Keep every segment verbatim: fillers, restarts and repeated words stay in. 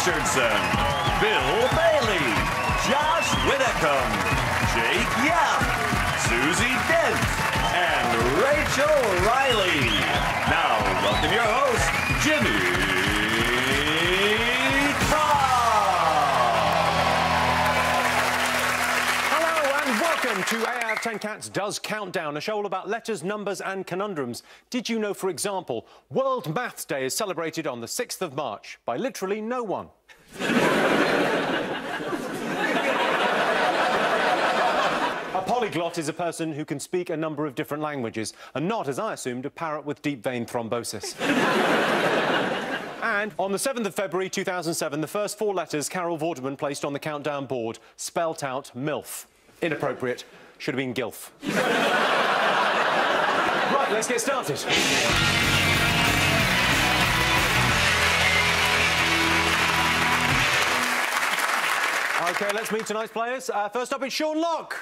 Richardson, Bill Bailey, Josh Widdicombe, Jake Yap, Susie Dent, and Rachel Riley. Now, welcome your host, Jimmy to eight out of ten Cats Does Countdown, a show all about letters, numbers and conundrums. Did you know, for example, World Maths Day is celebrated on the sixth of March by literally no one? A polyglot is a person who can speak a number of different languages, and not, as I assumed, a parrot with deep vein thrombosis. And on the seventh of February two thousand seven, the first four letters Carol Vorderman placed on the countdown board spelt out MILF. Inappropriate. Should have been GILF. Right, let's get started. OK, let's meet tonight's players. Uh, first up is Sean Locke.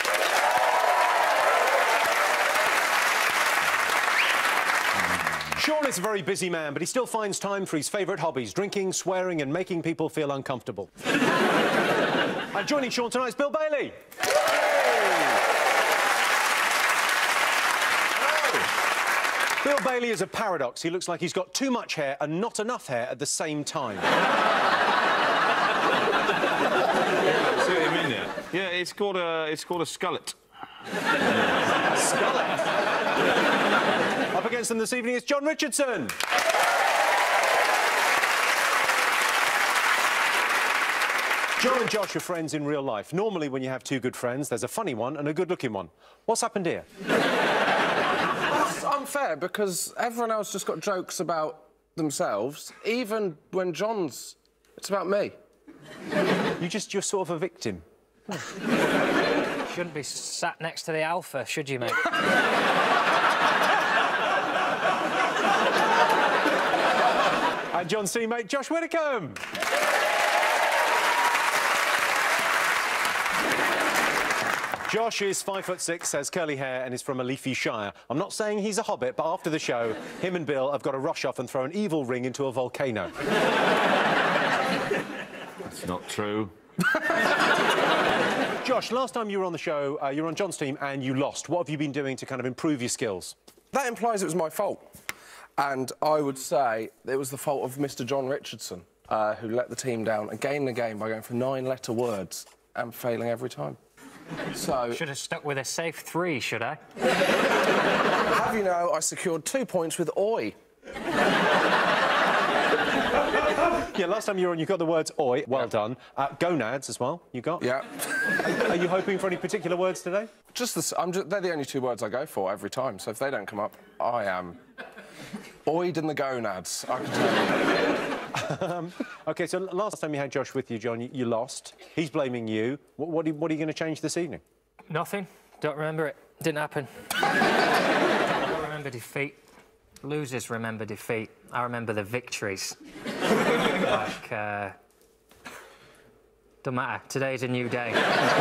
Sean is a very busy man, but he still finds time for his favourite hobbies, drinking, swearing and making people feel uncomfortable. And joining Sean tonight is Bill Bailey. Bill Bailey is a paradox. He looks like he's got too much hair and not enough hair at the same time. Yeah, see what you mean there? Yeah, it's called a it's called a skullet. Skullet. Up against them this evening is John Richardson. John and Josh are friends in real life. Normally, when you have two good friends, there's a funny one and a good-looking one. What's happened here? That's unfair, because everyone else just got jokes about themselves. Even when John's... it's about me. You just... you're sort of a victim. Shouldn't be sat next to the alpha, should you, mate? And John's teammate, Josh Widdicombe. Josh is five foot six, has curly hair and is from a leafy shire. I'm not saying he's a hobbit, but after the show, him and Bill have got to rush off and throw an evil ring into a volcano. That's not true. Josh, last time you were on the show, uh, you were on John's team and you lost. What have you been doing to kind of improve your skills? That implies it was my fault. And I would say it was the fault of Mister John Richardson, uh, who let the team down again and again by going for nine-letter words and failing every time. So... should have stuck with a safe three, should I? Have you know, I secured two points with oi. Yeah, last time you were on, you got the words oi. Well yeah. done. Uh, gonads as well, you got? Yeah. Are, are you hoping for any particular words today? Just the... I'm just, they're the only two words I go for every time, so if they don't come up, I am... oid in the gonads, I can tell you. um, OK, so last time you had Josh with you, John, you, you lost. He's blaming you. What, what, are, what are you going to change this evening? Nothing. Don't remember it. Didn't happen. I don't remember defeat. Losers remember defeat. I remember the victories. Like, uh... don't matter. Today's a new day.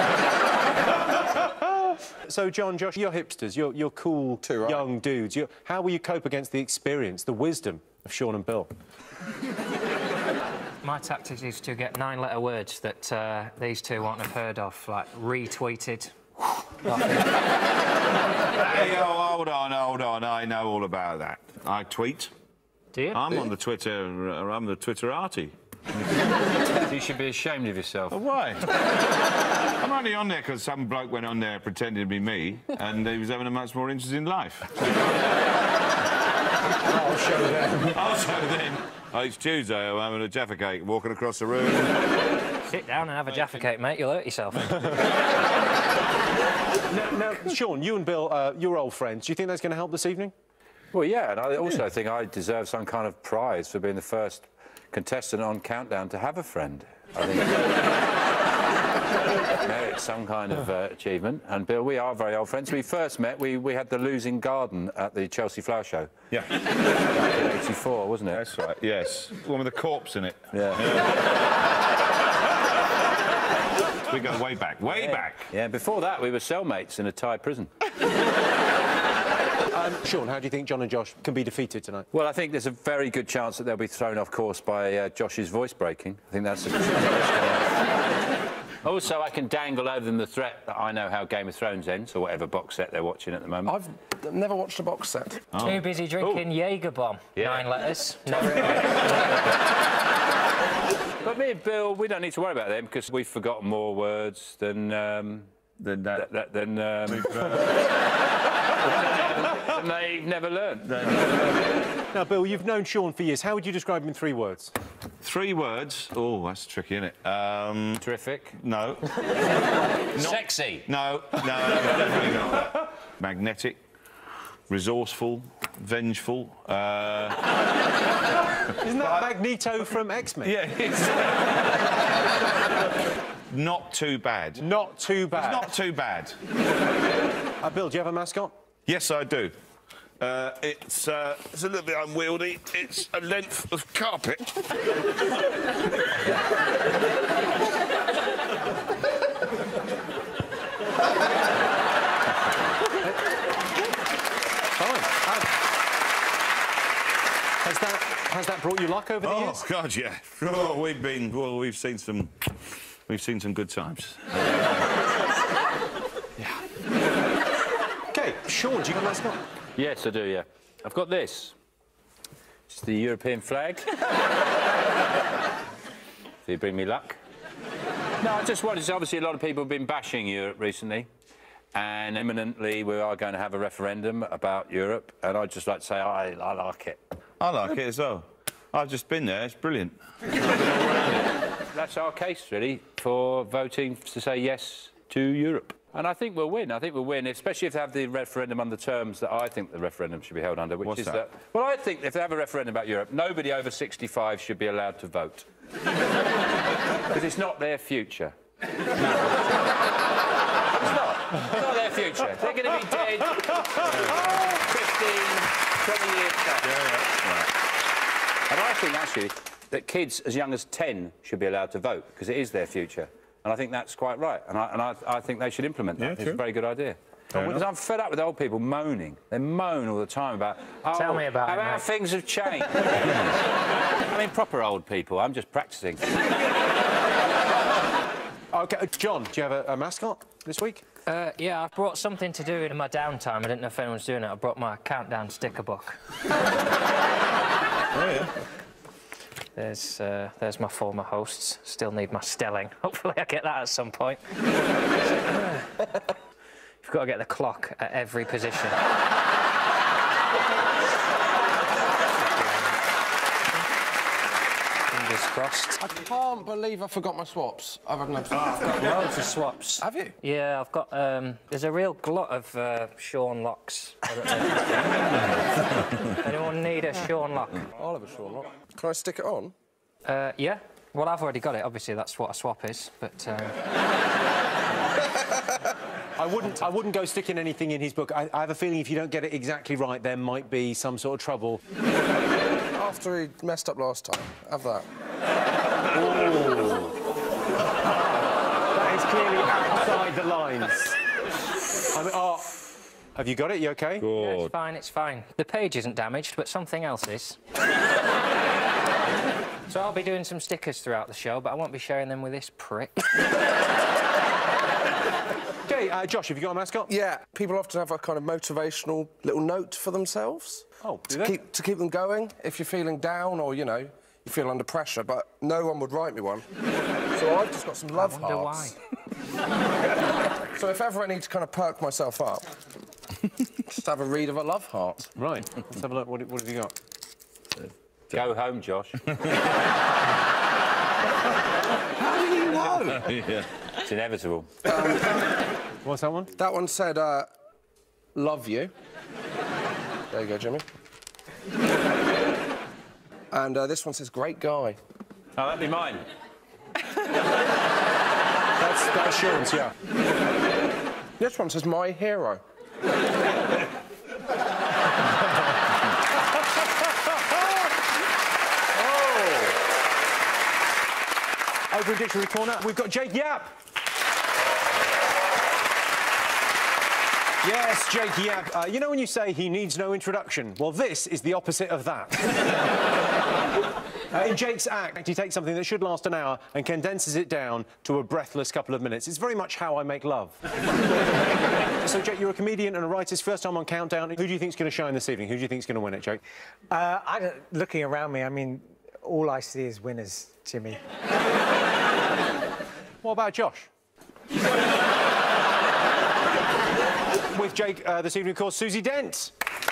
So, John, Josh, you're hipsters. You're, you're cool, Too right. young dudes. You're, how will you cope against the experience, the wisdom of Sean and Bill? My tactic is to get nine-letter words that uh, these two won't have heard of, like retweeted. Hey, oh, hold on, hold on. I know all about that. I tweet. Do you? I'm Do on you? the Twitter... Uh, I'm the Twitterati. You should be ashamed of yourself. Oh, why? I'm only on there because some bloke went on there pretending to be me, and he was having a much more interesting life. I'll show them. I'll show them. Oh, it's Tuesday. I'm having a Jaffa cake, walking across the room. Sit down and have a Jaffa cake, mate. You'll hurt yourself. now, now, Sean, you and Bill, uh, you're old friends. Do you think that's going to help this evening? Well, yeah, and I also think I deserve some kind of prize for being the first contestant on Countdown to have a friend. I think merits some kind of uh, achievement. And Bill, we are very old friends. We first met, we, we had the losing garden at the Chelsea Flower Show. Yeah. Back in eighty-four, wasn't it? That's right, yes. The one with the corpse in it. Yeah. yeah. We go way back, way yeah. back. Yeah, before that, we were cellmates in a Thai prison. Um, Sean, how do you think John and Josh can be defeated tonight? Well, I think there's a very good chance that they'll be thrown off course by uh, Josh's voice breaking. I think that's a... Also, I can dangle over them the threat that I know how Game of Thrones ends, or whatever box set they're watching at the moment. I've never watched a box set. Oh. Too busy drinking Ooh. Jaeger bomb. Yeah. Nine letters. No. But me and Bill, we don't need to worry about them because we've forgotten more words than... Um, than that. Th th than... Um, than they've never learned. Now, Bill, you've known Sean for years. How would you describe him in three words? Three words? Oh, that's tricky, isn't it? Um, Terrific. No. Sexy. No, no, no, definitely not. Magnetic, resourceful, vengeful. Uh... Isn't that Magneto from X-Men? Yeah, it's... Not too bad. Not too bad. It's not too bad. Uh, Bill, do you have a mascot? Yes, I do. Uh, it's, uh, it's a little bit unwieldy. It's a length of carpet. Fine. Um, has that has that brought you luck over the oh, years? Oh God, yeah. Oh, we've been well. We've seen some. We've seen some good times. Yeah. OK, Sean, do you have a mascot? Yes, I do, yeah. I've got this. It's the European flag. Do you bring me luck? No, I just wanted to... Obviously, a lot of people have been bashing Europe recently, and imminently we are going to have a referendum about Europe, and I'd just like to say I, I like it. I like it as well. I've just been there. It's brilliant. That's our case, really, for voting to say yes to Europe. And I think we'll win. I think we'll win, especially if they have the referendum under terms that I think the referendum should be held under, which What's is that? that... Well, I think if they have a referendum about Europe, nobody over sixty-five should be allowed to vote. Because it's not their future. No. It's not. It's not their future. They're going to be dead fifteen, twenty years time. Yeah, yeah. Right. And I think, actually, that kids as young as ten should be allowed to vote, because it is their future. And I think that's quite right. And I, and I, I think they should implement that. Yeah, it's true. A very good idea. Because I'm fed up with old people moaning. They moan all the time about... Oh, Tell me about how it, How mate. things have changed. I mean, proper old people. I'm just practising. OK, John, do you have a, a mascot this week? Uh, yeah, I've brought something to do in my downtime. I didn't know if anyone's doing it. I brought my countdown sticker book. Oh, yeah. There's, uh, there's my former hosts. Still need my stelling. Hopefully I get that at some point. You've got to get the clock at every position. Fingers crossed. I can't believe I forgot my swaps. I've had no... Oh, I've got loads of swaps. Have you? Yeah, I've got... Um, there's a real glut of uh, Sean locks. Anyone need a Sean lock? I'll have a Sean lock. Can I stick it on? Uh, yeah. Well, I've already got it. Obviously, that's what a swap is, but... Uh... I wouldn't, I wouldn't go sticking anything in his book. I, I have a feeling if you don't get it exactly right, there might be some sort of trouble. After he messed up last time. Have that. That is clearly outside the lines. I mean, oh, have you got it? You OK? Good. Yeah, it's fine, it's fine. The page isn't damaged, but something else is. So I'll be doing some stickers throughout the show, but I won't be sharing them with this prick. OK, uh, Josh, have you got a mascot? Yeah, people often have a kind of motivational little note for themselves. Oh, do to they? keep, to keep them going if you're feeling down or, you know, you feel under pressure, but no one would write me one. So I've just got some love I wonder hearts. Why. So if ever I need to kind of perk myself up, just have a read of a love heart. Right. Let's have a look. What, what have you got? Go home, Josh. How do you know? Yeah. It's inevitable. Um, What's that one? that one said, uh, love you. There you go, Jimmy. And uh, this one says, great guy. Oh, that'd be mine. That's, that's Sean's, yeah. This one says, my hero. Over in Dictionary Corner, we've got Jake Yap. Yes, Jake Yap. Uh, you know when you say he needs no introduction? Well, this is the opposite of that. uh, in Jake's act, he takes something that should last an hour and condenses it down to a breathless couple of minutes. It's very much how I make love. So, Jake, you're a comedian and a writer. It's first time on Countdown. Who do you think's going to shine this evening? Who do you think's going to win it, Jake? Uh, I don't, looking around me, I mean, all I see is winners, Jimmy. What about Josh? With Jake uh, this evening, of course, Susie Dent.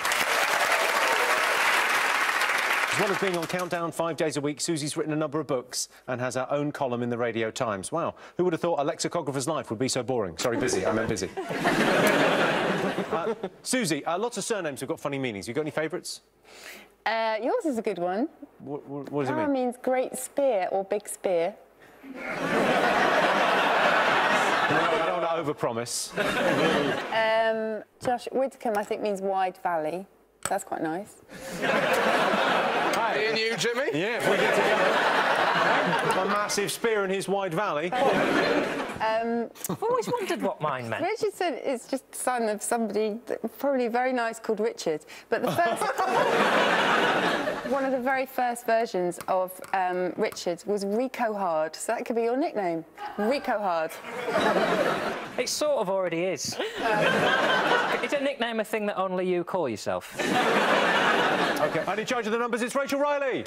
As well as being on Countdown five days a week, Susie's written a number of books and has her own column in the Radio Times. Wow, who would have thought a lexicographer's life would be so boring? Sorry, busy. I meant busy. uh, Susie, uh, lots of surnames have got funny meanings. You got any favourites? Uh, yours is a good one. What, what, what does it Tara mean? means great spear or big spear. I don't want to overpromise. um, Josh Whitcomb, I think, means wide valley. That's quite nice. Hi. Me and you, Jimmy? Yeah, if we get together. A massive spear in his wide valley. Um, I've always wondered what mine meant. Richardson is just the son of somebody that, probably very nice called Richard. But the first... one of the very first versions of um, Richard was Rico Hard. So that could be your nickname. Rico Hard. It sort of already is. Is a nickname a thing that only you call yourself? OK, and in charge of the numbers, it's Rachel Riley.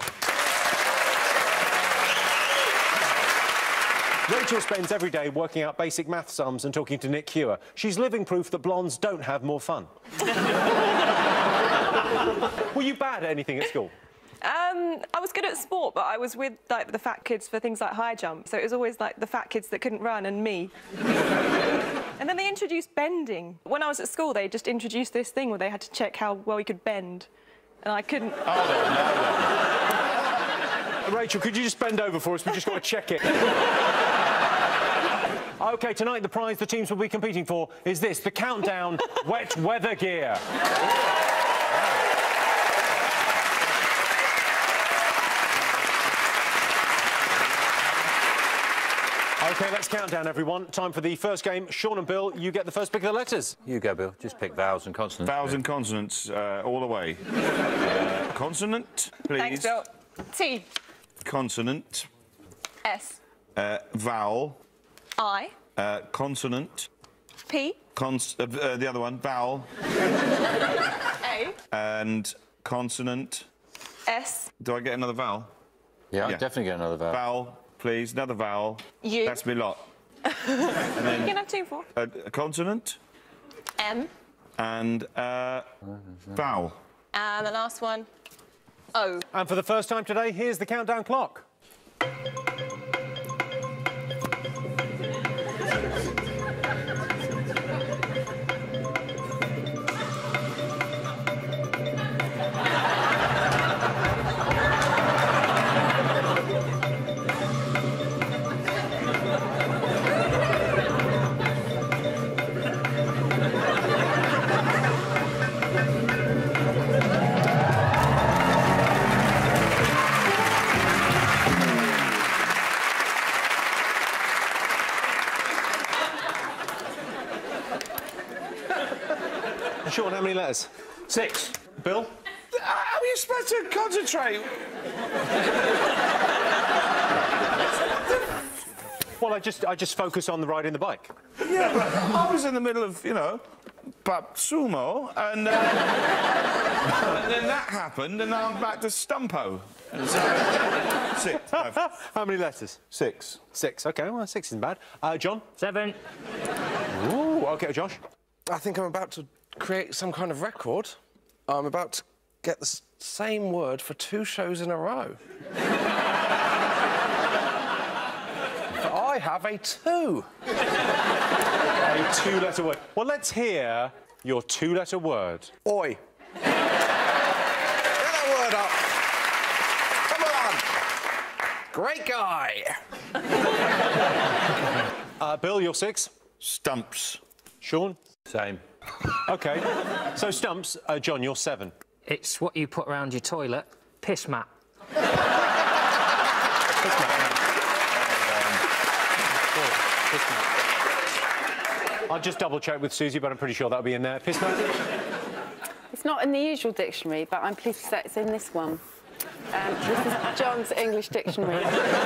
Rachel spends every day working out basic math sums and talking to Nick Hewer. She's living proof that blondes don't have more fun. Were you bad at anything at school? Um, I was good at sport, but I was with like the fat kids for things like high jump, so it was always like the fat kids that couldn't run and me. And then they introduced bending. When I was at school, they just introduced this thing where they had to check how well you could bend, and I couldn't. Oh, no, no. Rachel, could you just bend over for us? We've just got to check it. OK, tonight the prize the teams will be competing for is this, the Countdown wet weather gear. OK, let's count down, everyone. Time for the first game. Sean and Bill, you get the first pick of the letters. You go, Bill. Just pick vowels and consonants. Vowels and consonants, uh, all the way. Uh, consonant, please. Thanks, Bill. T. Consonant. S. Uh, vowel. I. Uh, consonant. P. Cons uh, uh, the other one, vowel. A. And consonant. S. Do I get another vowel? Yeah, I'll Yeah. definitely get another vowel. Vowel, please. Another vowel. U. That's me lot. And You then can have two for. a, a consonant M. and uh, vowel. And the last one, O. And for the first time today, here's the countdown clock. Sean, how many letters? Six. Bill? How are you supposed to concentrate? Well, I just I just focus on the riding the bike. Yeah, but I was in the middle of, you know, but sumo, and, uh, and then that happened, and now I'm back to Stumpo. And so, six. No, How many letters? six. Six. OK, well, six isn't bad. Uh, John? Seven. Ooh, OK, Josh? I think I'm about to create some kind of record. I'm about to get the s same word for two shows in a row. But I have a two. A two-letter word. Well, let's hear your two-letter word. Oi. Get that word up. Come on. Great guy. Uh, Bill, you're six. Stumps. Sean? Same. OK. So, Stumps, uh, John, you're seven. It's what you put around your toilet. Piss mat. I'll just double-check with Susie, but I'm pretty sure that'll be in there. Pissmat? It's not in the usual dictionary, but I'm pleased to say it's in this one. Um, this is John's English dictionary.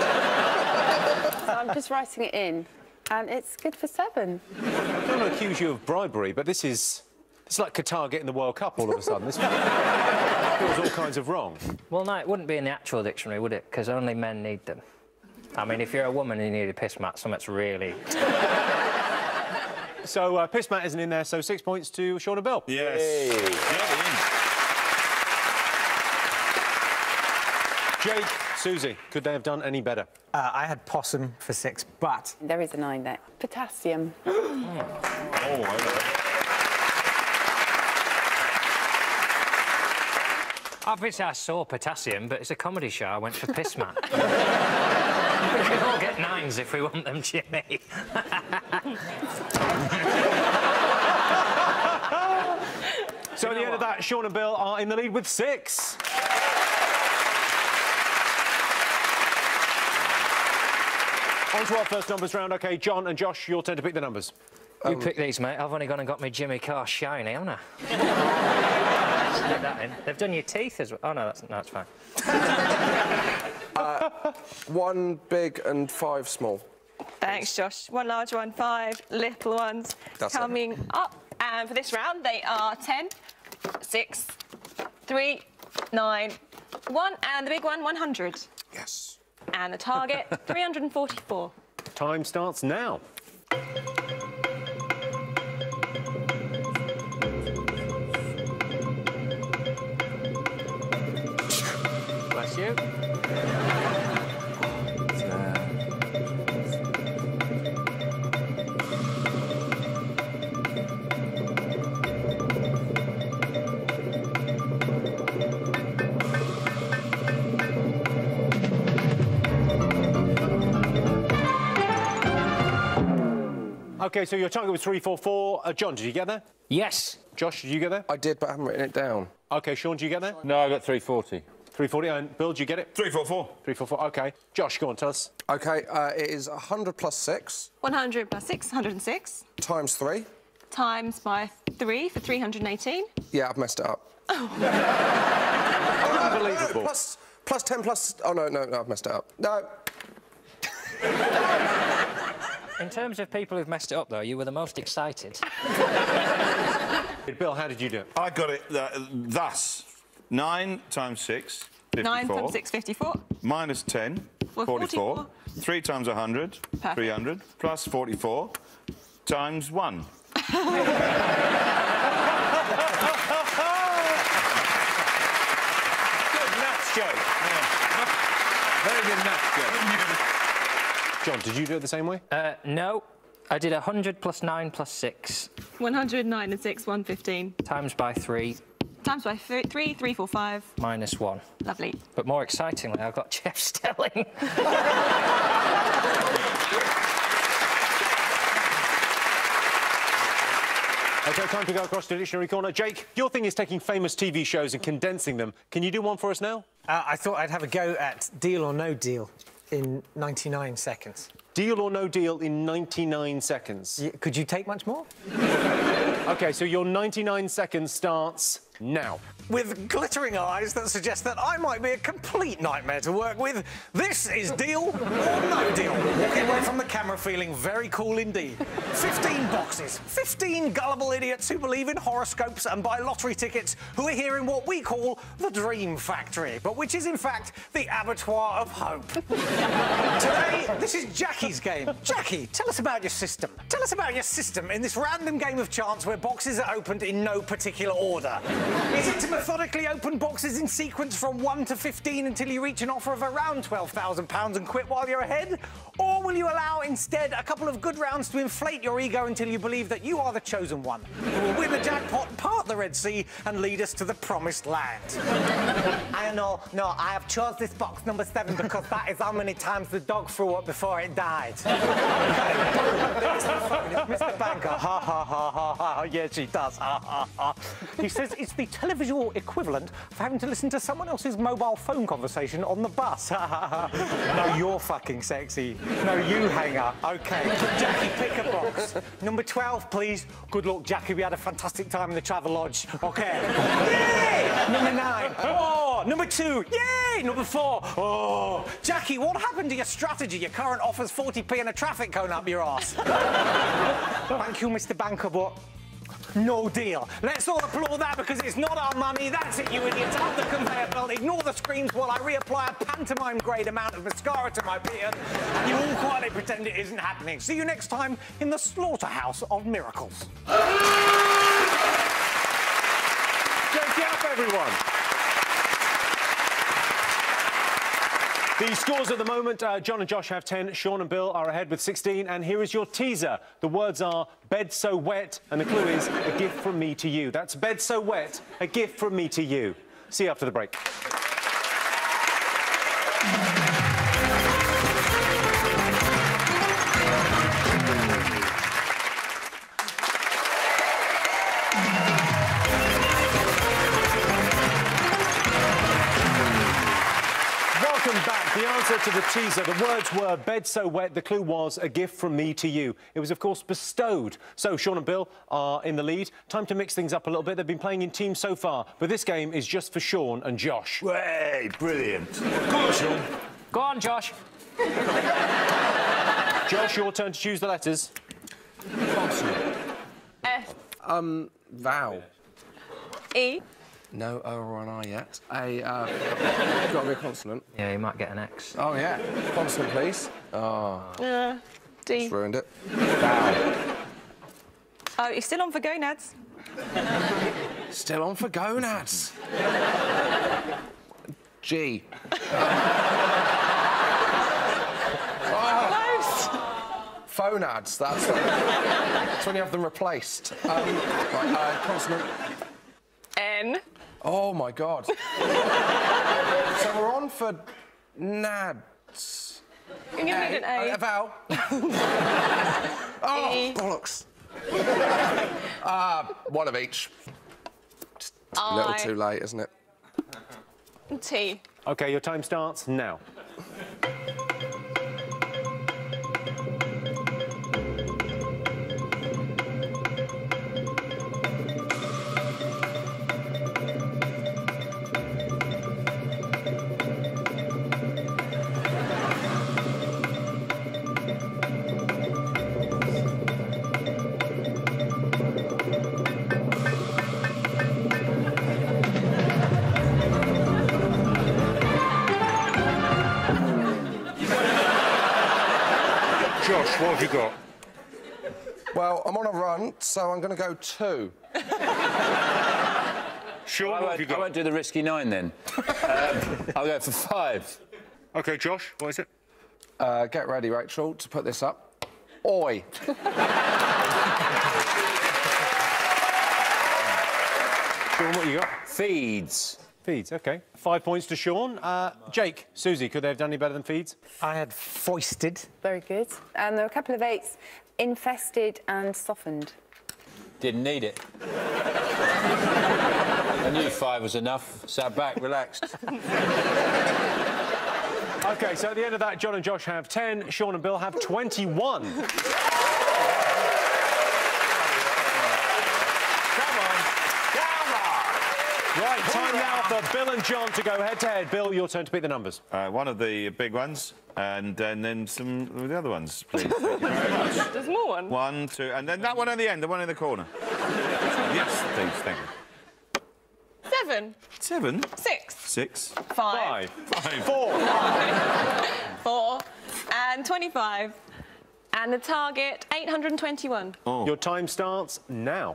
So I'm just writing it in, and it's good for seven. I don't want to accuse you of bribery, but this is... It's like Qatar getting the World Cup all of a sudden. This feels all kinds of wrong. Well, no, it wouldn't be in the actual dictionary, would it? Because only men need them. I mean, if you're a woman and you need a piss mat, something's really... So, uh, piss mat isn't in there, so six points to Sean and Bill. Yes. Hey. Jake, Susie, could they have done any better? Uh, I had possum for six, but... There is a nine there. Potassium. Oh, I know. Obviously, I saw potassium, but it's a comedy show. I went for piss mat. We can all get nines if we want them, Jimmy. So at the end of that, Sean and Bill are in the lead with six. On to our first numbers round. OK, John and Josh, your turn to pick the numbers. You um, pick these, mate. I've only gone and got my Jimmy Carr shiny, haven't I? Stick that in. They've done your teeth as well. Oh, no, that's, no, that's fine. uh, one big and five small. Thanks, Josh. One large one, five little ones. That's coming it. up. And for this round, they are ten, six, three, nine, one, and the big one, one hundred. Yes. And the target, three hundred forty-four. Time starts now. Bless you. OK, so your target was three four four. Uh, John, did you get there? Yes. Josh, did you get there? I did, but I haven't written it down. OK, Sean, did you get there? No, I got three forty. three forty. And Bill, did you get it? three four four. three four four, OK. Josh, go on, tell us. OK, uh, it is one hundred plus six. one hundred plus six, one hundred six. Times three. Times by three for three hundred eighteen. Yeah, I've messed it up. Oh. Unbelievable. No, no, plus, plus ten plus... Oh, no, no, no, I've messed it up. No. In terms of people who've messed it up, though, you were the most excited. Bill, how did you do it? I got it uh, thus. nine times six, fifty-four. nine times six, fifty-four. Minus ten, Well, forty-four. forty-four. three times one hundred, Perfect. three hundred. Plus forty-four, times one. Good maths joke. Yeah. Very good maths joke. John, did you do it the same way? Uh, no. I did one hundred plus nine plus six. one hundred nine and six, one hundred fifteen. Times by three. Times by th three, three, four, five. Minus one. Lovely. But more excitingly, I've got Jeff Stelling. OK, time to go across to Dictionary Corner. Jake, your thing is taking famous T V shows and condensing them. Can you do one for us now? Uh, I thought I'd have a go at Deal or No Deal in ninety-nine seconds. Deal or no deal in ninety-nine seconds. Y could you take much more? OK, so your ninety-nine seconds starts now. With glittering eyes that suggest that I might be a complete nightmare to work with, this is Deal or No Deal. Walking away from the camera feeling very cool indeed. fifteen boxes, fifteen gullible idiots who believe in horoscopes and buy lottery tickets, who are here in what we call the Dream Factory, but which is in fact the abattoir of hope. Today, this is Jackie's game. Jackie, tell us about your system. Tell us about your system in this random game of chance where boxes are opened in no particular order. Is it to methodically open boxes in sequence from one to fifteen until you reach an offer of around twelve thousand pounds and quit while you're ahead? Or will you allow instead a couple of good rounds to inflate your ego until you believe that you are the chosen one, who will win the jackpot, part the Red Sea and lead us to the promised land? I know, no, I have chose this box number seven because that is how many times the dog threw up before it died. Mister Banker, ha ha ha ha ha, yes he does, ha ha ha. He says it's the the televisual equivalent of having to listen to someone else's mobile phone conversation on the bus. No, you're fucking sexy. No, you hanger. OK, Jackie, pick a box. Number twelve, please. Good luck, Jackie. We had a fantastic time in the Travelodge. OK. Yay! Number nine. Oh, number two. Yay! Number four. Oh, Jackie, what happened to your strategy? Your current offers forty p and a traffic cone up your arse. Thank you, Mister Banker, but no deal. Let's all applaud that because it's not our money. That's it, you idiots. Up the conveyor belt. Ignore the screams while I reapply a pantomime-grade amount of mascara to my beard. And you all quietly pretend it isn't happening. See you next time in the slaughterhouse of miracles. Jake Yap, everyone. The scores at the moment, uh, John and Josh have ten, Sean and Bill are ahead with sixteen, and here is your teaser. The words are bed so wet, and the clue is a gift from me to you. That's bed so wet, a gift from me to you. See you after the break. The answer to the teaser, the words were bed so wet, the clue was a gift from me to you. It was, of course, bestowed. So Sean and Bill are in the lead. Time to mix things up a little bit. They've been playing in teams so far, but this game is just for Sean and Josh. Way, brilliant. Go on, Sean. Go on, Josh. Josh, your turn to choose the letters. Consonant. F. Um, vowel. E. No O or an I yet. A, uh, got to be a consonant. Yeah, you might get an X. Oh, yeah. Consonant, please. Oh. Uh, D. Just ruined it. Vowel. Oh, you're still on for gonads. Still on for gonads. G. Close. Phonads, that's, the, that's when you have them replaced. Um, right, uh, consonant. N. Oh, my God. So we're on for nads. You're going to need an A. A vowel. Oh, E. bollocks. uh, one of each. Just a little I. too late, isn't it? T. OK, your time starts now. Josh, what have you got? Well, I'm on a run, so I'm going to go two. Sean, I what have you won't, I got? won't do the risky nine then. um, I'll go for five. OK, Josh, what is it? Uh, get ready, Rachel, to put this up. Oi. Sean, what you got? Feeds. Feeds, OK. Five points to Sean. Uh, Jake, Susie, could they have done any better than feeds? I had foisted. Very good. And there were a couple of eights. Infested and softened. Didn't need it. I knew five was enough. Sat back, relaxed. OK, so at the end of that, John and Josh have ten, Sean and Bill have twenty-one. Right, time now for Bill and John to go head-to-head. Bill, your turn to pick the numbers. Uh, one of the big ones, and, and then some of the other ones, please. Thank you very much. There's more one. One, two, and then that one at the end, the one in the corner. Yes, please, thank you. Seven. Seven. Six. Six. Five. Five. Four. Four. And twenty-five. And the target, eight hundred twenty-one. Oh. Your time starts now.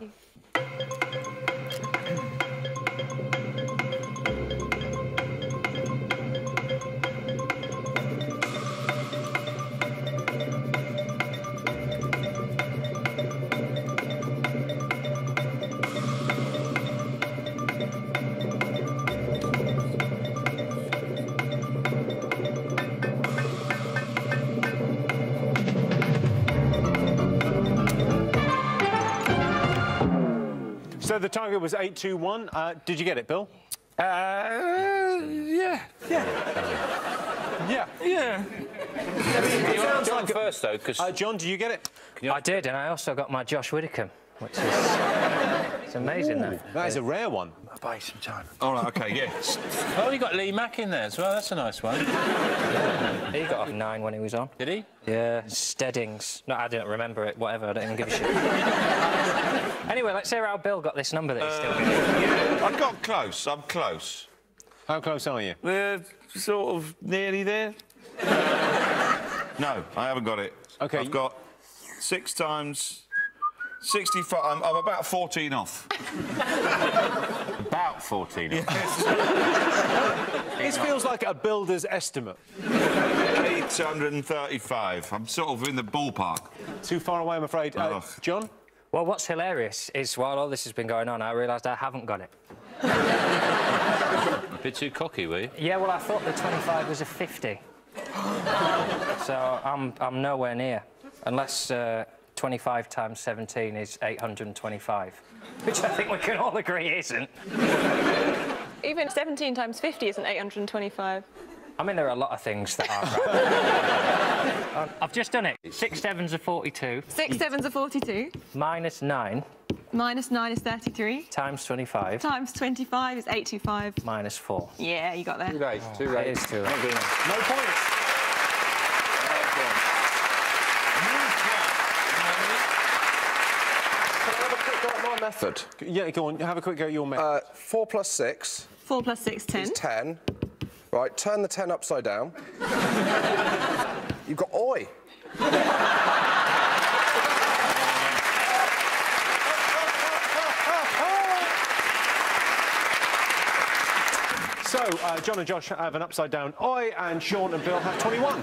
So So the target was eight two one. Uh, did you get it, Bill? Uh, yeah. Yeah. Yeah. Yeah. You want John like first, though, because... Uh, John, do you get it? You... I did, and I also got my Josh Widdicombe, which is... it's amazing, Ooh, that. That is a rare one. I'll buy you some time. All right, OK, yes. Oh, you got Lee Mack in there as well. That's a nice one. He got off nine when he was on. Did he? Yeah, Steadings. No, I didn't remember it. Whatever, I don't even give a shit. Anyway, let's hear how Bill got this number that he's uh, still got. Yeah, I got close. I'm close. How close are you? We're sort of nearly there. No, I haven't got it. OK. I've got six times... sixty-five... I'm, I'm about fourteen off. About fourteen off? Yes. This feels like a builder's estimate. eight hundred thirty-five. I'm sort of in the ballpark. Too far away, I'm afraid. Uh, John? Well, what's hilarious is while all this has been going on, I realised I haven't got it. A bit too cocky, were you? Yeah, well, I thought the twenty-five was a fifty. So I'm, I'm nowhere near. Unless uh, twenty-five times seventeen is eight hundred twenty-five. Which I think we can all agree isn't. Even seventeen times fifty isn't eight hundred twenty-five. I mean, there are a lot of things that aren't right. I've just done it. Six sevens are forty-two. Six sevens are forty-two. Minus nine. Minus nine is thirty-three. Times twenty-five. Times twenty-five is eight twenty-five. Minus four. Yeah, you got there. Too late, too Oh, late. it is too late. Not good enough. No points. My method. Yeah, go on. Have a quick go at your method. Uh, four plus six. Four plus six, ten. Is ten. Right, turn the ten upside down. You've got oi. So, uh, John and Josh have an upside down oi, and Sean and Bill have twenty-one.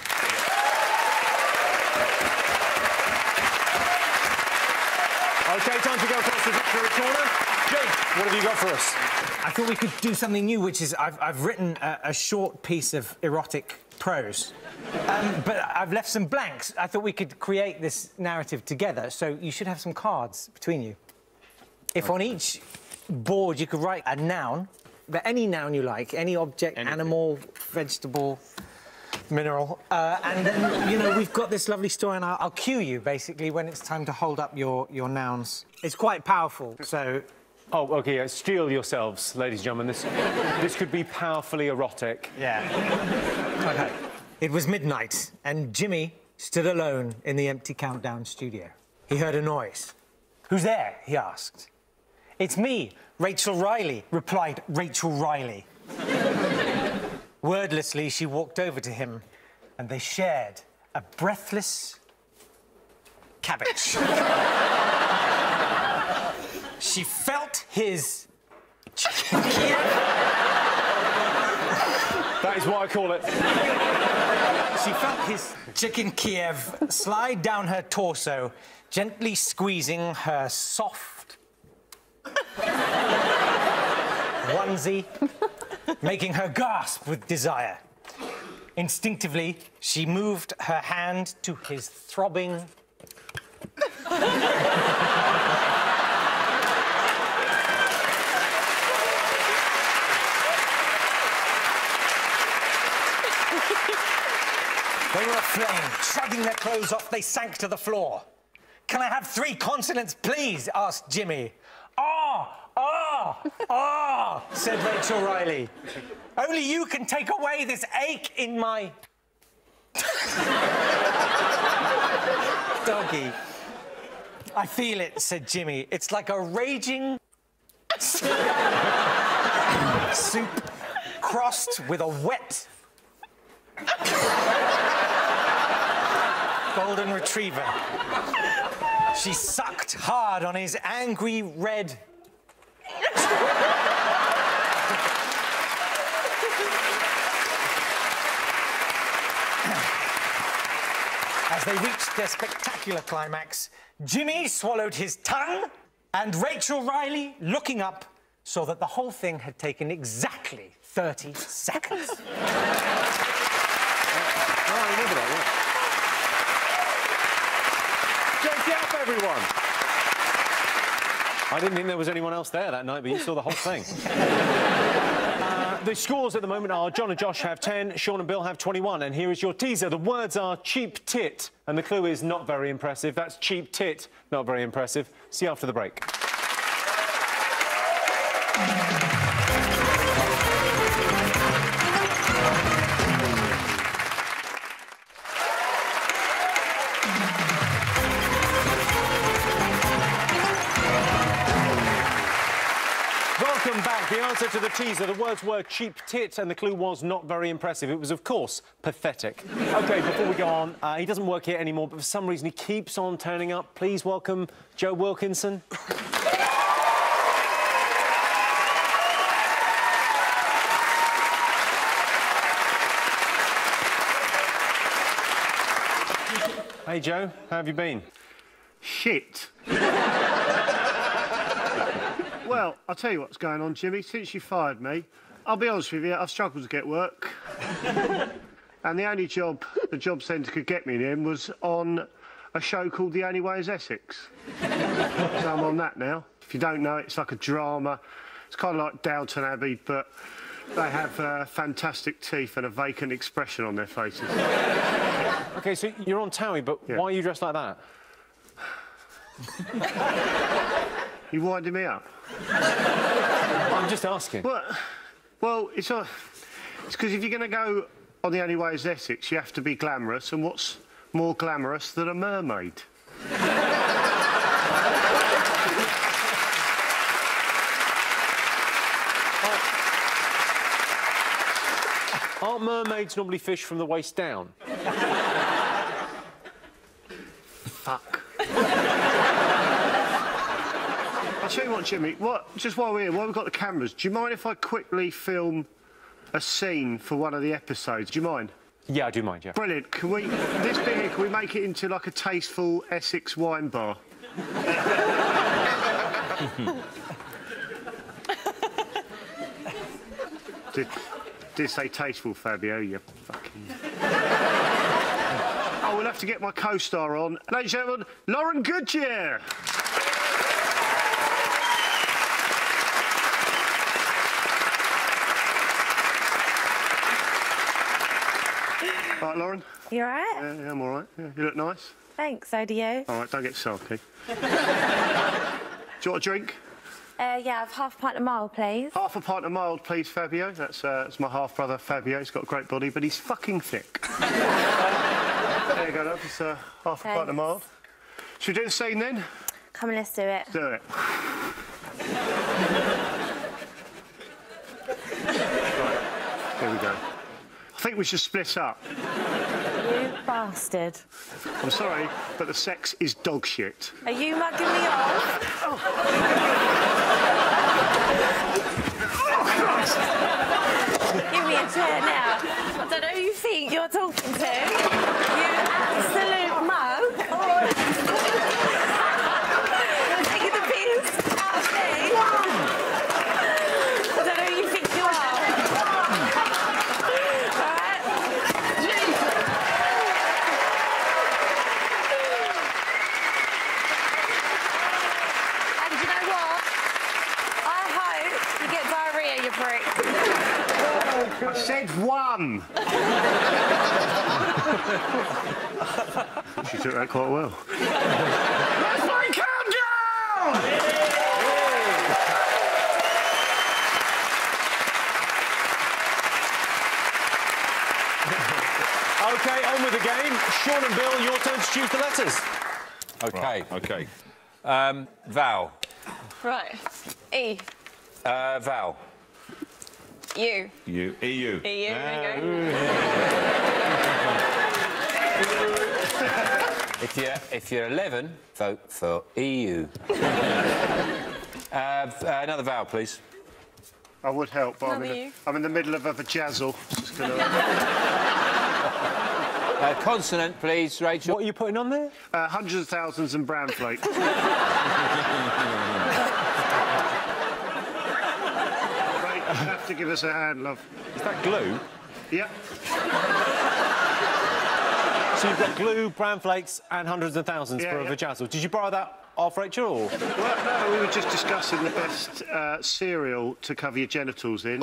OK, time to go across the victory corner. Jake, what have you got for us? I thought we could do something new, which is I've, I've written a, a short piece of erotic prose, um, but I've left some blanks. I thought we could create this narrative together, so you should have some cards between you. If on each board you could write a noun, but any noun you like, any object, Anything. animal, vegetable, mineral, uh, and then, you know, we've got this lovely story, and I'll, I'll cue you, basically, when it's time to hold up your, your nouns. It's quite powerful, so... Oh, OK, yeah, steel yourselves, ladies and gentlemen. This, this could be powerfully erotic. Yeah. OK. It was midnight, and Jimmy stood alone in the empty Countdown studio. He heard a noise. "Who's there?" he asked. "It's me, Rachel Riley," replied Rachel Riley. Wordlessly, she walked over to him, and they shared a breathless cabbage. She felt his... That is what I call it. She felt his chicken Kiev slide down her torso, gently squeezing her soft onesie, making her gasp with desire. Instinctively, she moved her hand to his throbbing... They were aflame. Shrugging their clothes off, they sank to the floor. "Can I have three consonants, please?" asked Jimmy. "Ah, ah, ah," said Rachel Riley. "Only you can take away this ache in my... doggy." "I feel it," said Jimmy. "It's like a raging... soup crossed with a wet... golden retriever." She sucked hard on his angry red... As they reached their spectacular climax, Jimmy swallowed his tongue, and Rachel Riley, looking up, saw that the whole thing had taken exactly thirty seconds. Oh, I remember that, yeah. Jake Yap, everyone. I didn't think there was anyone else there that night, but you saw the whole thing. uh, the scores at the moment are John and Josh have ten, Sean and Bill have twenty-one, and here is your teaser. The words are cheap tit, and the clue is not very impressive. That's cheap tit, not very impressive. See you after the break. Welcome back. The answer to the teaser, the words were cheap tit, and the clue was not very impressive. It was, of course, pathetic. OK, before we go on, uh, he doesn't work here anymore, but for some reason he keeps on turning up. Please welcome Joe Wilkinson. Hey, Joe, how have you been? Shit. Well, I'll tell you what's going on, Jimmy. Since you fired me, I'll be honest with you, I've struggled to get work. And the only job the job centre could get me in was on a show called The Only Way is Essex. So I'm on that now. If you don't know, it's like a drama. It's kind of like Downton Abbey, but they have uh, fantastic teeth and a vacant expression on their faces. OK, so you're on Towie, but yeah. Why are you dressed like that? You winding me up? I'm just asking. Well, well it's not... It's because if you're going to go on The Only Way is Essex, you have to be glamorous, and what's more glamorous than a mermaid? Aren't mermaids normally fish from the waist down? Fuck. I'll tell you what, Jimmy, what, just while we're here, while we've got the cameras, do you mind if I quickly film a scene for one of the episodes? Do you mind? Yeah, I do mind, yeah. Brilliant. Can we, this bit here, can we make it into like a tasteful Essex wine bar? did, did say tasteful, Fabio, you fucking... Oh, we'll have to get my co-star on. Ladies and gentlemen, Lauren Goodyear. Right, Lauren? You all right? Yeah, yeah, I'm all right. Yeah, you look nice. Thanks, so do you. All right, don't get sulky. Do you want a drink? Uh, yeah, have half a pint of mild, please. Half a pint of mild, please, Fabio. That's, uh, that's my half-brother, Fabio. He's got a great body, but he's fucking thick. There you go, love. It's uh, half Thanks. a pint of mild. Should we do the scene, then? Come on, let's do it. Do it. Right, here we go. I think we should split up. You bastard. I'm sorry, but the sex is dog shit. Are you mugging me off? Oh. Give me a chair now. I don't know who you think you're talking to. You absolute mug. You're taking the piss out of me. I don't know who you think you are. All right? And you know what? I hope you get diarrhea, you prick. I said one. She took that quite well. That's my countdown! OK, on with the game. Sean and Bill, your turn to choose the letters. OK. Right, OK. Um, Val. Right. E. Uh, Val. U. You. E U. E U, there you go. If you're, if you're eleven, vote for E U. uh, uh, another vowel, please. I would help, but I'm Another in, a, you. I'm in the middle of a vajazzle. Just gonna... uh, consonant, please, Rachel. What are you putting on there? Uh, hundreds of thousands and brown flake. Right, you have to give us a hand, love. Is that glue? Yep. So you've got glue, bran flakes and hundreds and thousands Yeah, for a yeah. vajazzle. Did you borrow that off, Rachel? Or... Well, no, we were just discussing the best uh, cereal to cover your genitals in.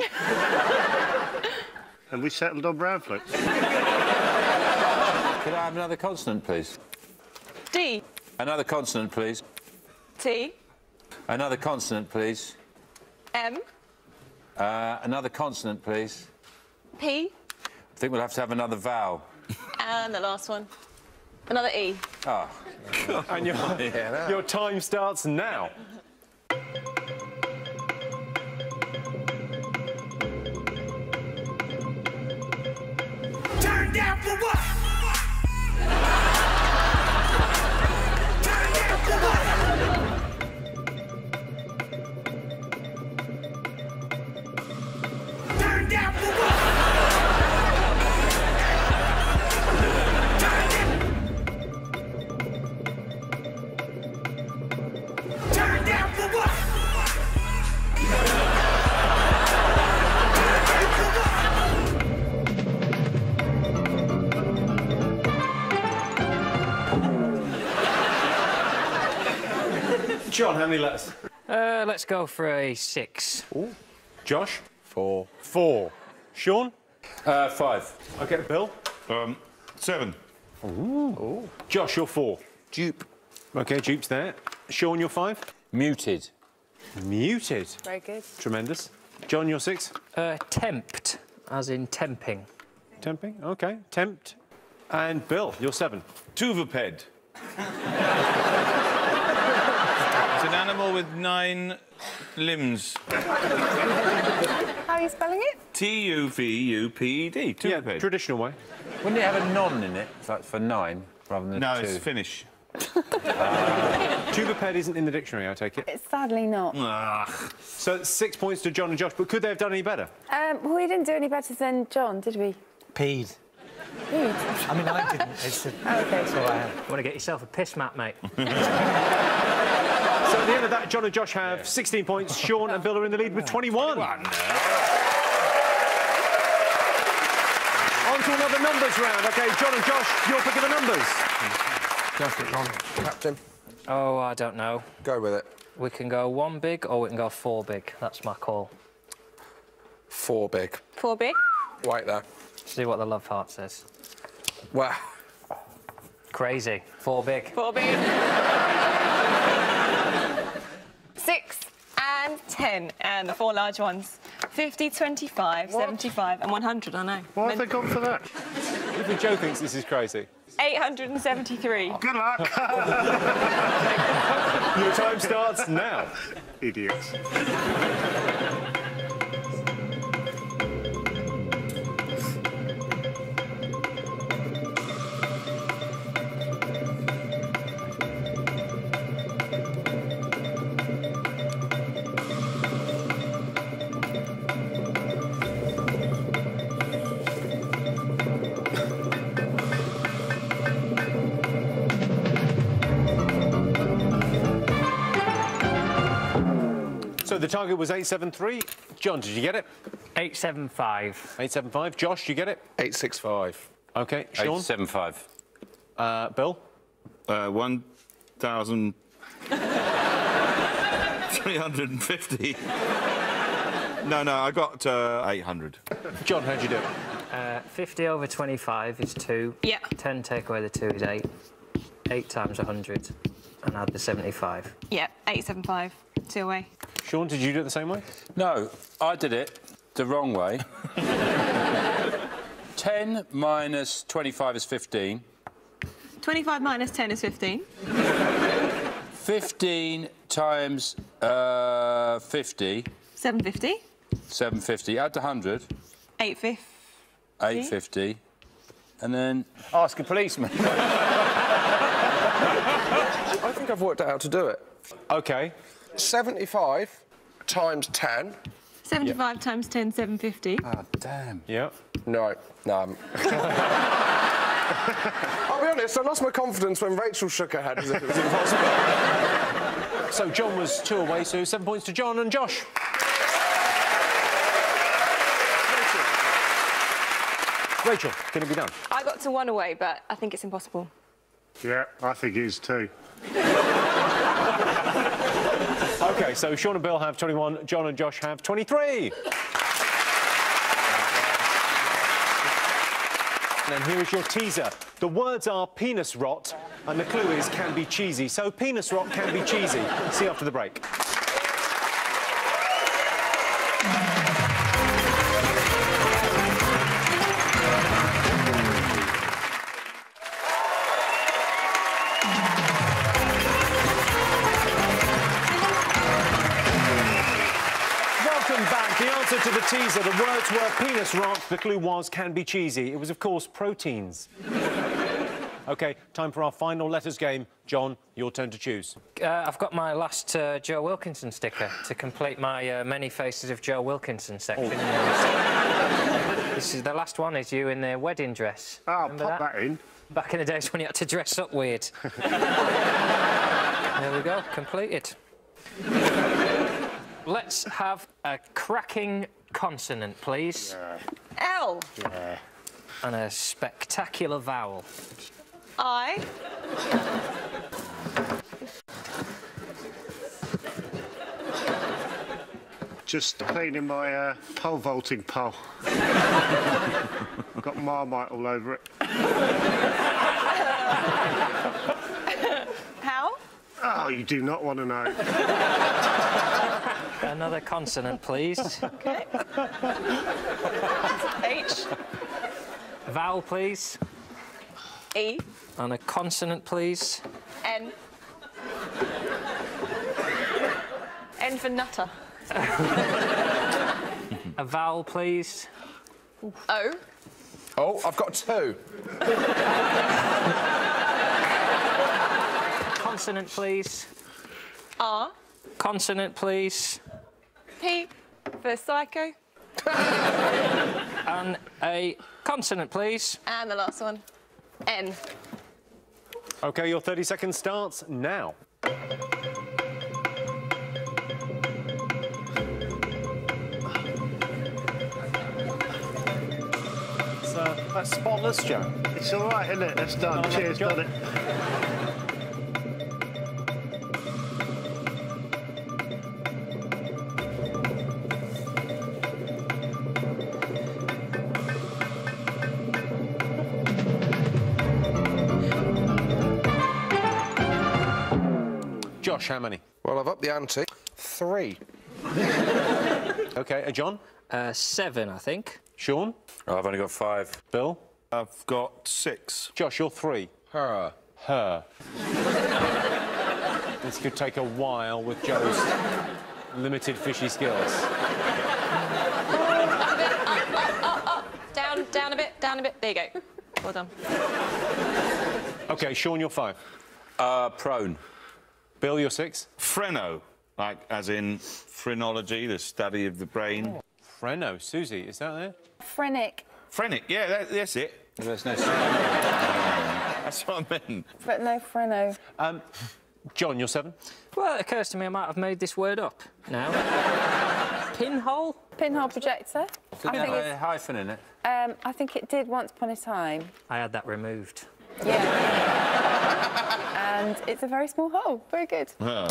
And we settled on brown flakes. Could I have another consonant, please? D. Another consonant, please. T. Another consonant, please. M. Uh, another consonant, please. P. I think we'll have to have another vowel. And the last one. Another E. Oh. And your, yeah, your time starts now. Turn down for what? Turn down for what? Turn down for what? Turn down for what? John, how many letters? Uh, let's go for a six. Ooh. Josh? Four. Four. Sean? Uh, five. OK, Bill? Um, seven. Ooh. Ooh. Josh, you're four. Dupe. OK, Dupe's there. Sean, you're five. Muted. Muted. Very good. Tremendous. John, you're six. Uh, tempt, as in temping. Temping, OK. Tempt. And Bill, you're seven. Tuvaped. It's an animal with nine limbs. How are you spelling it? T U V U P E D. Yeah, Tuvaped. traditional way. Wouldn't it have a non in it? It's like for nine rather than No, two. it's Finnish. uh, Tuvaped isn't in the dictionary, I take it. It's sadly not. Ugh. So it's six points to John and Josh, but could they have done any better? Um, well, we didn't do any better than John, did we? Peed. Peed? I mean, I didn't. It's a... Oh, OK. So I have. Want to get yourself a piss mat, mate? So at the end of that, John and Josh have yeah. sixteen points. Sean and Bill are in the lead with twenty-one. twenty-one. On to another numbers round. OK, John and Josh, your pick of the numbers. Just it, Ron. Captain. Oh, I don't know. Go with it. We can go one big or we can go four big. That's my call. Four big. Four big. Wait there. See what the love heart says. Wow. Crazy. Four big. Four big. Six and ten. And the four large ones. fifty, twenty-five, what? seventy-five and one hundred, I know. Why have they gone for that? Even Joe thinks this is crazy. eight hundred seventy-three. Good luck. Your time starts now. Idiots. So the target was eight seven three. John, did you get it? eight seven five. eight seven five. Josh, you get it? eight six five. OK, Sean? eight seven five. Uh, Bill? Uh, one thousand three hundred and fifty. No, no, I got uh, eight hundred. John, how'd you do it? Uh, fifty over twenty-five is two. Yeah. ten take away the two is eight. eight times one hundred. And add the seventy-five. Yeah, eight seven five. Two away. Sean, did you do it the same way? No, I did it the wrong way. ten minus twenty-five is fifteen. twenty-five minus ten is fifteen. fifteen times uh, fifty. seven fifty. seven fifty. Add the one hundred. eight fifty. eight fifty. And then ask a policeman. I think I've worked out how to do it. OK. seventy-five times ten. seventy-five yeah. times ten, seven fifty. Oh, damn. Yeah. No, no. I'm... I'll be honest, I lost my confidence when Rachel shook her head as if it was impossible. So John was two away, so seven points to John and Josh. Rachel, can it be done? I got to one away, but I think it's impossible. Yeah, I think it is too. OK, so Sean and Bill have twenty-one, John and Josh have twenty-three. And here is your teaser. The words are penis rot, and the clue is can be cheesy. So penis rot can be cheesy. See you after the break. Back. The answer to the teaser, the words were penis rot, the clue was can be cheesy. It was, of course, proteins. OK, time for our final letters game. John, your turn to choose. Uh, I've got my last uh, Joe Wilkinson sticker to complete my uh, Many Faces of Joe Wilkinson section. Oh. This is the last one, is you in the wedding dress. Oh, Remember pop that? that in. Back in the days when you had to dress up weird. There we go, completed. Let's have a cracking consonant, please. Yeah. L. Yeah. And a spectacular vowel. I. Just cleaning my uh, pole vaulting pole. I've got Marmite all over it. How? Oh, you do not want to know. Another consonant, please. OK. H. Vowel, please. E. And a consonant, please. N. N for nutter. A vowel, please. O. Oh, I've got two. Consonant, please. R. Consonant, please. P for psycho. And a consonant, please. And the last one. N. OK, your thirty seconds starts now. It's, uh, that's spotless, Joe. It's all right, isn't it? That's done. Oh, Cheers, John. done it. Josh, how many? Well, I've upped the ante. Three. OK, uh, John? Uh, seven, I think. Sean? Oh, I've only got five. Bill? I've got six. Josh, you're three. Her. Her. This could take a while with Joe's limited fishy skills. Down, down a bit, down a bit. There you go. Well done. OK, Sean, you're five. Uh, prone. Bill, you're six. Freno, like as in phrenology, the study of the brain. Oh. Freno. Susie, is that there? Phrenic, Phrenic, yeah, that, that's it. There's no... That's what I meant. but no freno. Um, John, you're seven. Well, it occurs to me I might have made this word up now. Pinhole? Pinhole projector. I think, a hyphen in it. it's, um, I think it did once upon a time. I had that removed. Yeah. And it's a very small hole. Very good. Oh.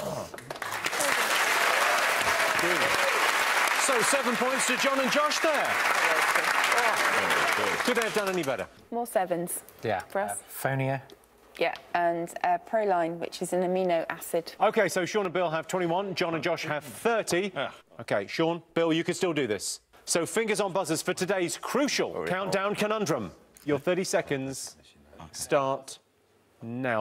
So, seven points to John and Josh there. Could they have done any better? More sevens. Yeah. For us. Phonia. Yeah, and uh, proline, which is an amino acid. OK, so Sean and Bill have twenty-one, John and Josh have thirty. Yeah. OK, Sean, Bill, you can still do this. So, fingers on buzzers for today's crucial Oh, yeah. countdown conundrum. Your thirty seconds start now.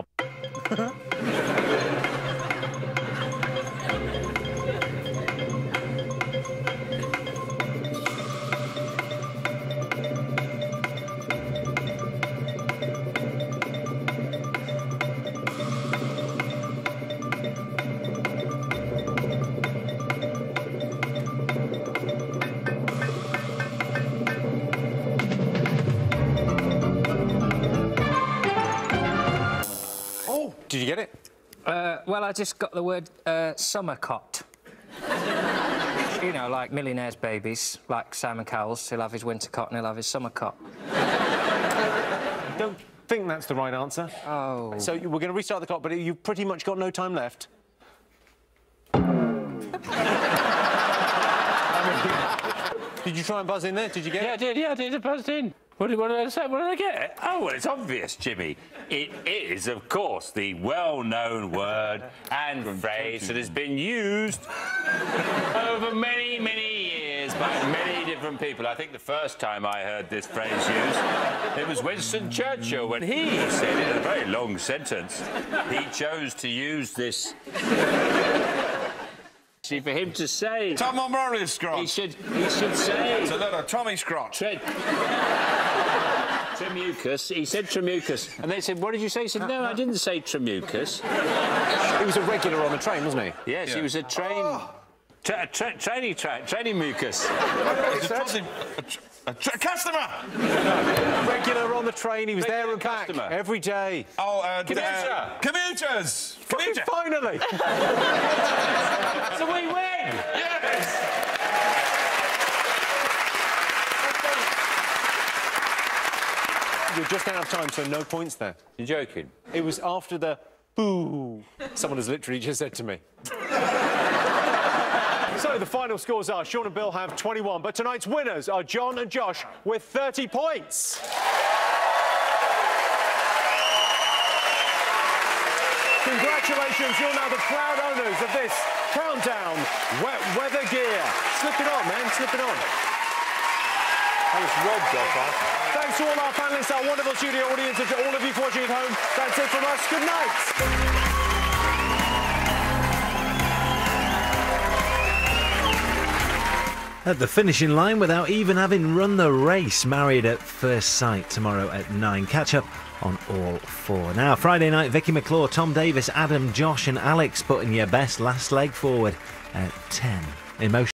Did you get it? Uh, well, I just got the word uh, summer cot. You know, like millionaires' babies, like Simon Cowell's. He'll have his winter cot and he'll have his summer cot. I don't think that's the right answer. Oh. So we're going to restart the clock, but you've pretty much got no time left. Did you try and buzz in there? Did you get yeah, it? I did, yeah, I did. I buzzed in. What did, what did I say? What did I get? Oh, well, it's obvious, Jimmy. It is, of course, the well-known word and phrase that has been used over many, many years by many different people. I think the first time I heard this phrase used, it was Winston Churchill when he said in a very long sentence, he chose to use this... See, for him to say... Tom O'Malley's scrotch. He should, he should say... It's a little Tommy scrotch. Tre Tremucus. He said Tremucus. And they said, what did you say? He said, no, I didn't say Tremucus. He was a regular on the train, wasn't he? Yes, yeah. he was a train... Oh. Tra tra training tra training mucus. a, a, a customer! Regular on the train, he was Regular there and back customer. every day. Oh, uh, Commuter. Uh, commuters! Commuter! Finally! So we win! Yes! You're just out of time, so no points there. You're joking? It was after the boo someone has literally just said to me. So the final scores are Sean and Bill have twenty-one, but tonight's winners are John and Josh with thirty points. Congratulations, you're now the proud owners of this Countdown wet weather gear. Slip it on, man, slip it on. That was robbed off us. Thanks to all our panellists, our wonderful studio audience, and to all of you watching at home. That's it from us. Good night. At the finishing line without even having run the race. Married at First Sight tomorrow at nine. Catch up on all four. Now, Friday night, Vicky McClure, Tom Davis, Adam, Josh and Alex putting your best last leg forward at ten. Emotion.